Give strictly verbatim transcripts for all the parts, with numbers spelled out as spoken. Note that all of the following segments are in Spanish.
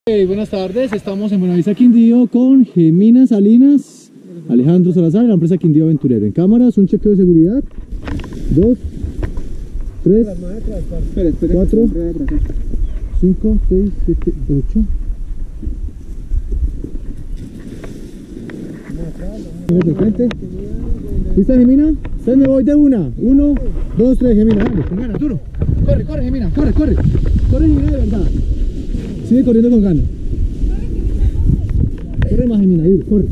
Hey, buenas tardes, estamos en Buenavista Quindío con Gemina Salinas, Alejandro Salazar de la empresa Quindío Aventurero. En cámaras, un chequeo de seguridad. Dos, tres, cuatro, cinco, seis, siete, ocho. De frente. ¿Lista, Gemina? Entonces me voy de una. Uno, dos, tres, Gemina. Dale, con ganas, duro. Corre, corre, Gemina, corre, corre. Corre, Gemina, de verdad. Sigue corriendo con ganas. Corre más, Gemina, ahí, corre.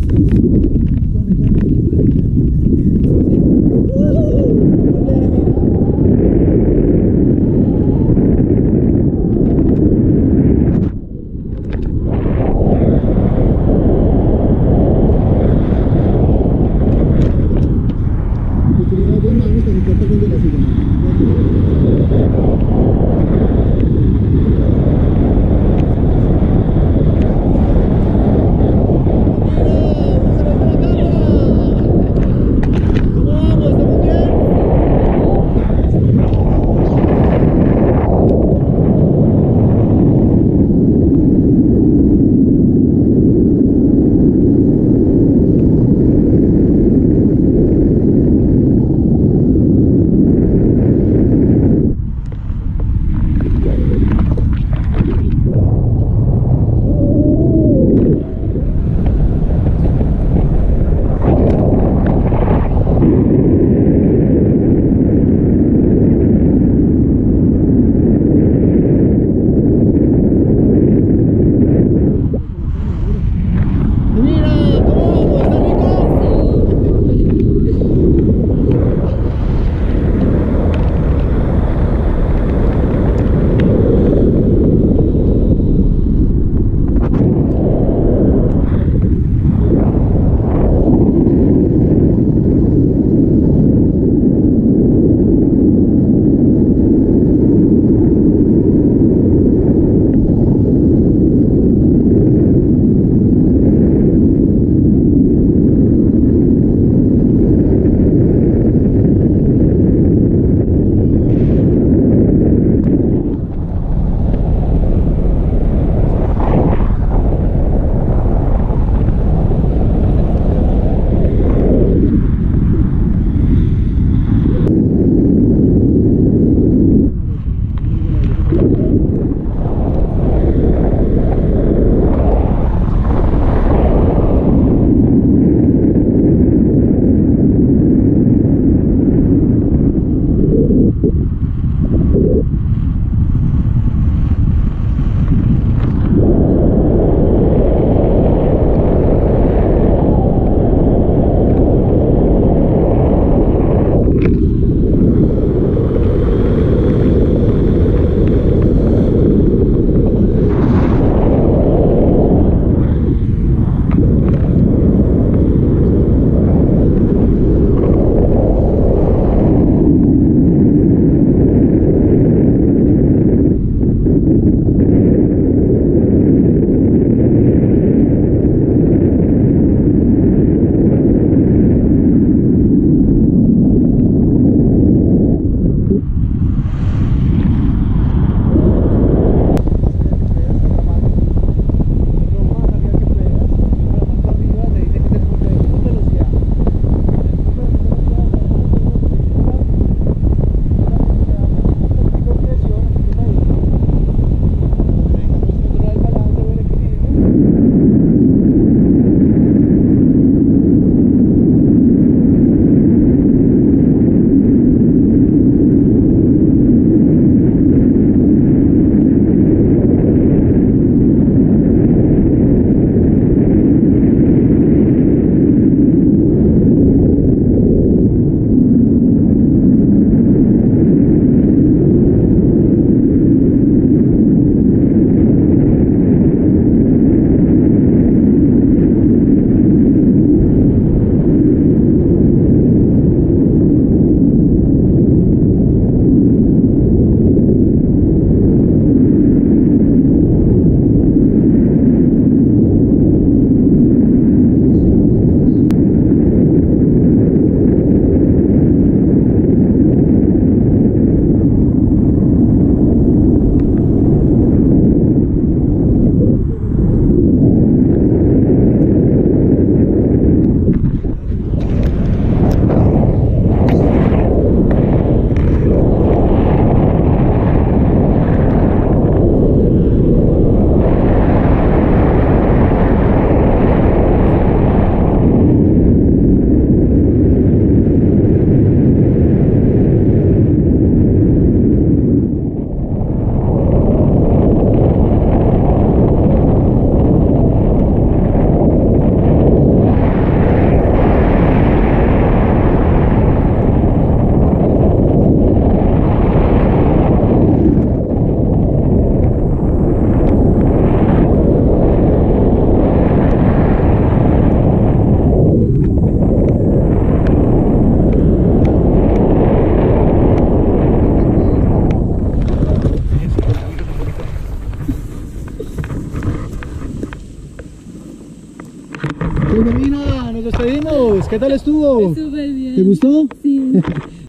Wilhelmina, nos despedimos. ¿Qué tal estuvo? Súper bien. ¿Te gustó? Sí.